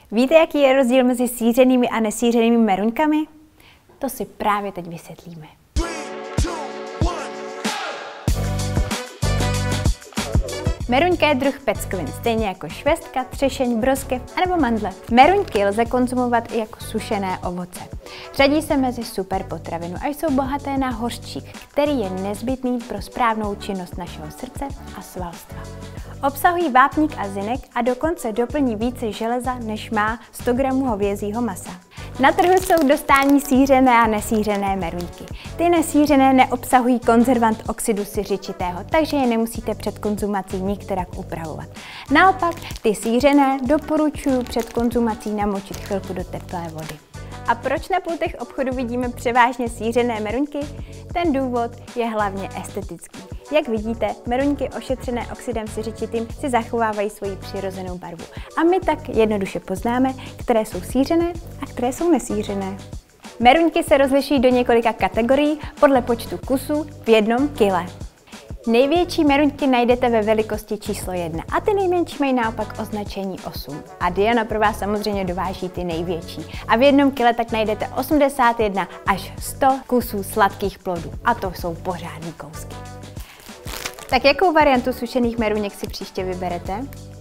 Víte, jaký je rozdíl mezi sýřenými a nesýřenými meruňkami? To si právě teď vysvětlíme. Meruňka je druh peckovin, stejně jako švestka, třešeň, broskev anebo mandle. Meruňky lze konzumovat i jako sušené ovoce. Řadí se mezi superpotravinu a jsou bohaté na hořčík, který je nezbytný pro správnou činnost našeho srdce a svalstva. Obsahují vápník a zinek a dokonce doplní více železa, než má 100 gramů hovězího masa. Na trhu jsou dostání sýřené a nesýřené meruňky. Ty nesýřené neobsahují konzervant oxidu siřičitého, takže je nemusíte před konzumací nikterak upravovat. Naopak, ty sýřené doporučuji před konzumací namočit chvilku do teplé vody. A proč na pultech obchodu vidíme převážně sýřené meruňky? Ten důvod je hlavně estetický. Jak vidíte, meruňky ošetřené oxidem siřičitým si zachovávají svoji přirozenou barvu. A my tak jednoduše poznáme, které jsou sýřené a které jsou nesýřené. Meruňky se rozlišují do několika kategorií podle počtu kusů v 1 kile. Největší meruňky najdete ve velikosti číslo 1 a ty nejmenší mají naopak označení 8. A Diana pro vás samozřejmě dováží ty největší. A v 1 kile tak najdete 81 až 100 kusů sladkých plodů. A to jsou pořádný kousky. Tak jakou variantu sušených meruněk si příště vyberete?